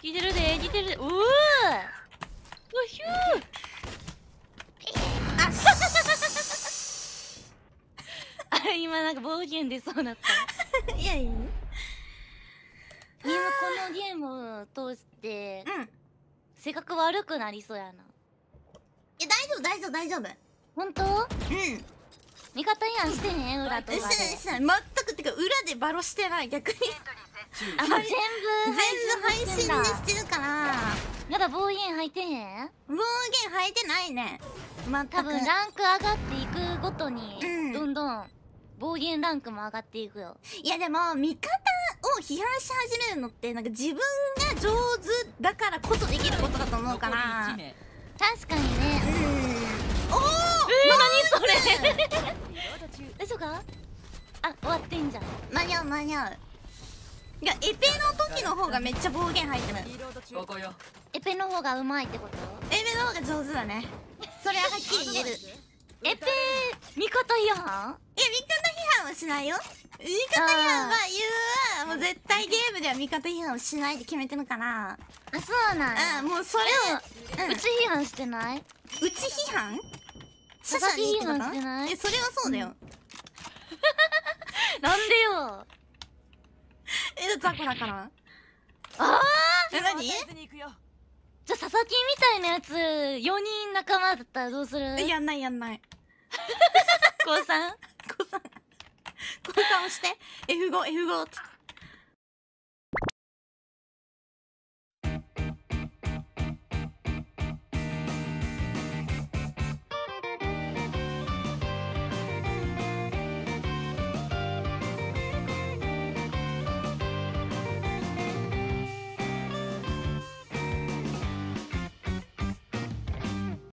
聞いてるで聞いてるで。うわうひゅーあれ今なんか暴言出そうだった。 いやいや、 このゲームを通して性格悪くなりそうやな。 大丈夫大丈夫大丈夫。 ほんと？味方違反してへん裏とかで。 してない全く。てか裏でバロしてない逆に。 あ、もう全部配信でしてるから。 まだ暴言吐いてへん？ 暴言吐いてないね。全く。 多分ランク上がっていくごとに、どんどん暴言ランクも上がっていくよ。 いやでも味方を批判し始めるのってなんか自分が上手だからこそできることだと思うから。 確かにね。 おお、 何それ大丈夫か？あ、終わってんじゃん。 間に合う間に合う。いやエペの時の方がめっちゃ暴言入ってる。 エペの方がうまいってこと？ エペの方が上手だね。それははっきり言える。 エペ味方違反？ いや味方批判はしないよ。味方批判は言うはもう絶対ゲームでは味方批判をしないって決めてるから。 あ、そうなんや。 もうそれをうち批判してない？ うち批判？ 佐々木批判してない？ それはそうだよ。 なんでよ。 雑魚だから。 ああ。 何？ じゃあ佐々木みたいなやつ4人仲間だったらどうする？ やんないやんない。 高3？ 高3押して F5 っつって。